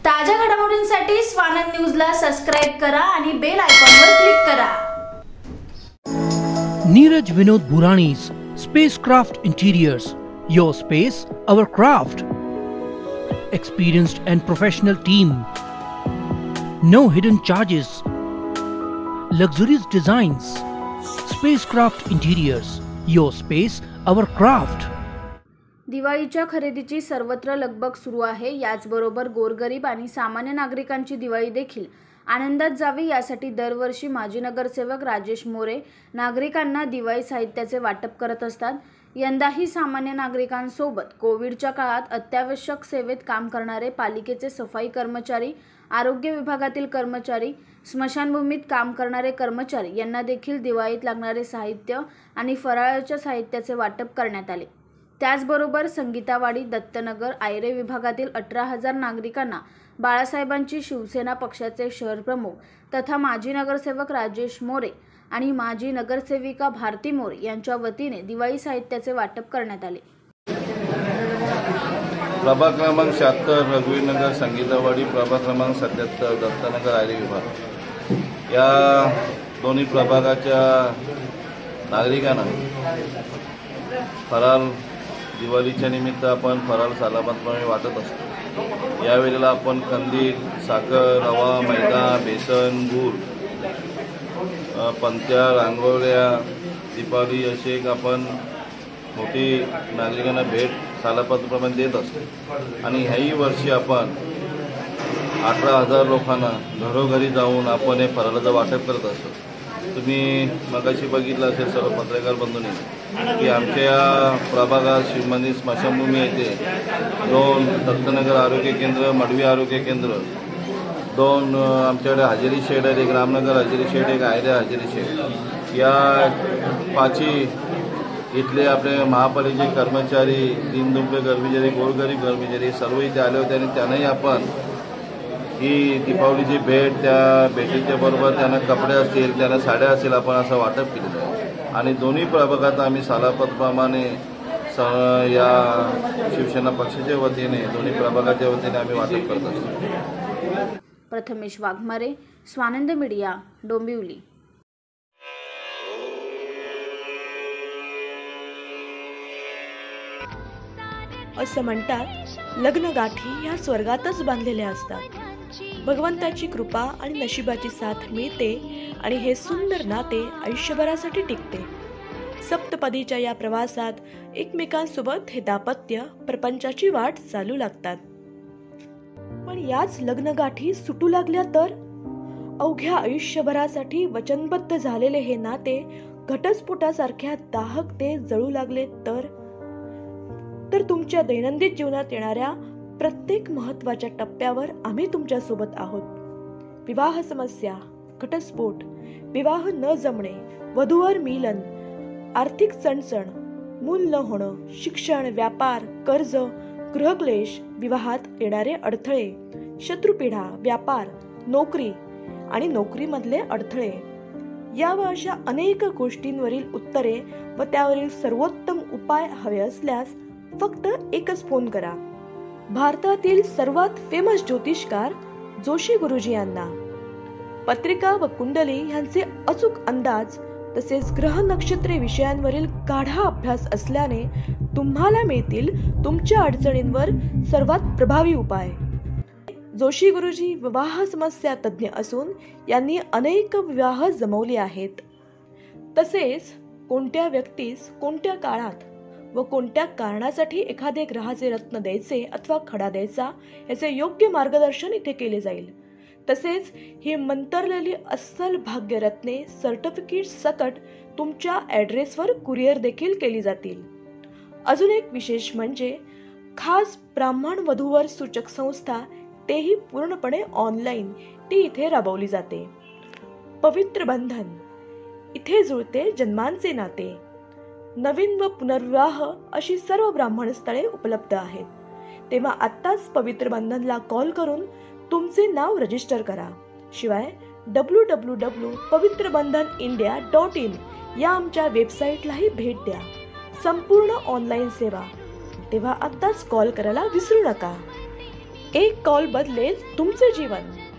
ताज्या घडामोडींसाठी स्वानंद न्यूजला सबस्क्राइब करा आणि बेल आयकॉनवर क्लिक करा. Neeraj Vinod Burani's Spacecraft Interiors. Your space, our craft. Experienced and professional team. No hidden charges. Luxurious designs. Spacecraft Interiors. Your space, our craft. दिवाळीच्या खरेदीची सर्वत्र लगबग सुरू आहे. याचबरोबर गोरगरीब आणि सामान्य नागरिकांची दिवाळी देखील आनंदात जावी यासाठी दरवर्षी माजी नगरसेवक राजेश मोरे नागरिकांना दिवाळी साहित्याचे वाटप करत असतात. यंदाही सामान्य नागरिकांसोबत कोविडच्या काळात अत्यावश्यक सेवेत काम करणारे पालिकेचे सफाई कर्मचारी, आरोग्य विभागातील कर्मचारी, स्मशानभूमीत काम करणारे कर्मचारी यांना देखील दिवाळीत लागणारे साहित्य आणि फराळाच्या साहित्याचे वाटप करण्यात आले. त्याचबरोबर संगीतावाडी, दत्तनगर, आयरे विभागातील 18,000 नागरिकांना बाळासाहेबांची शिवसेना पक्षाचे शहर प्रमुख तथा माजी नगरसेवक राजेश मोरे आणि माजी नगरसेविका भारती मोरे यांच्या वतीने दिवाळी साहित्याचे वाटप करण्यात आले. प्रभाग क्रमांक 76 रघुवीरनगर, संगीतावाडी, प्रभाग क्रमांक 77 दत्तनगर, आयरे विभाग या दोन्ही प्रभागाच्या नागरिकांना फराळ दिवाळीच्या निमित्त आपण फराळ सालाबादप्रमाणे वाटत असतो. यावेळेला आपण कंदील, साखर, रवा, मैदा, बेसन, गूळ, पंत्या, रांगोळ्या, दीपावली असे एक आपण मोठी नागरिकांना भेट सालाबादप्रमाणे देत असतो. आणि ह्याही वर्षी आपण 18,000 लोकांना घरोघरी जाऊन आपण हे फराळाचं वाटप करत असतो. तुम्ही मगाशी बघितलं असेल सर्व पत्रकार बंधूंनी की आमच्या या प्रभागात शिवमंदिर स्मशानभूमी येथे 2 दत्तनगर आरोग्य केंद्र, मडवी आरोग्य केंद्र, 2 आमच्याकडे हजेरी शेड आहेत, एक रामनगर हजेरी शेड, एक आयरे हजेरी शेड. या 5ही इथले आपले महापालिकेचे कर्मचारी, दीनदुबळे कर्मचारी, गोरगरीब कर्मचारी सर्व इथे आले होते आणि त्यांनाही आपण ही दीपावलीची भेट, त्या भेटीच्या बरोबर त्यांना कपडे असतील, त्यांना साड्या असतील, आपण असं वाटप केलेलं आहे. आणि दोन्ही प्रभागात आम्ही सालाबादप्रमाणे या शिवसेना पक्षाच्या वतीने दोन्ही प्रभागाच्या वतीने आम्ही वाटप करत असतो. प्रथमेश वाघमारे, स्वानंद मीडिया, डोंबिवली. असं म्हणतात, लग्नगाठी या स्वर्गातच बांधलेल्या असतात. भगवंताची कृपा आणि नशिबाची साथ मिळते आणि हे सुंदर नाते आयुष्यभरासाठी टिकते. सप्तपदीच्या या प्रवासात एकमेकांसोबत हे दाम्पत्य प्रपंचाची वाट चालू लागतात. पण याच लग्नगाठी सुटू लागल्या तर अवघ्या आयुष्यभरासाठी वचनबद्ध झालेले हे नाते घटस्फोटासारख्या दाहक ते जळू लागले तर तुमच्या दैनंदिन जीवनात येणाऱ्या प्रत्येक महत्त्वाच्या टप्प्यावर आम्ही तुमच्या सोबत आहोत. विवाह समस्या, घटस्फोट, विवाह न जमणे, वधूवर मिलन, आर्थिक चणचण, मूल न होणं, शिक्षण, व्यापार, कर्ज, गृहक्लेश, विवाहात येणारे अडथळे, शत्रुपीडा, व्यापार, नोकरी आणि नोकरीमधले अडथळे या व अशा अनेक गोष्टींवरील उत्तरे व त्यावरील सर्वोत्तम उपाय हवे असल्यास फक्त एकच फोन करा. भारतातील सर्वात फेमस ज्योतिषकार जोशी गुरुजी यांना. पत्रिका व कुंडली यांचे अचूक अंदाज तसेच ग्रह नक्षत्रे विषयांवरील गाढा अभ्यास असल्याने तुम्हाला मिळतील तुमच्या अडचणींवर सर्वात प्रभावी उपाय. जोशी गुरुजी विवाह समस्या तज्ज्ञ असून यांनी अनेक विवाह जमवले आहेत. तसेच कोणत्या व्यक्तीस कोणत्या काळात व कोणत्या कारणासाठी एखादे ग्रहाचे रत्न द्यायचे अथवा खडा द्यायचा याचे योग्य मार्गदर्शन इथे केले जाईल. तसेच ही मंतरलेली अस्सल भाग्यरत्ने सर्टिफिकेट सकट तुमच्या ॲड्रेसवर कुरिअर देखील केली जातील. अजून एक विशेष म्हणजे खास ब्राह्मण वधूवर सूचक संस्था तेही पूर्णपणे ऑनलाईन ती इथे राबवली जाते. पवित्र बंधन, इथे जुळते जन्मांचे नाते. नवीन व पुनर्विवाह अशी सर्व ब्राह्मण स्थळे उपलब्ध आहेत. तेव्हा आत्ताच पवित्र बंधनला कॉल करून तुमचे नाव रजिस्टर करा. शिवाय www.pavitrabandhanindia.in या आमच्या वेबसाईटलाही भेट द्या. संपूर्ण ऑनलाईन सेवा. तेव्हा आत्ताच कॉल करायला विसरू नका. एक कॉल बदलेल तुमचे जीवन.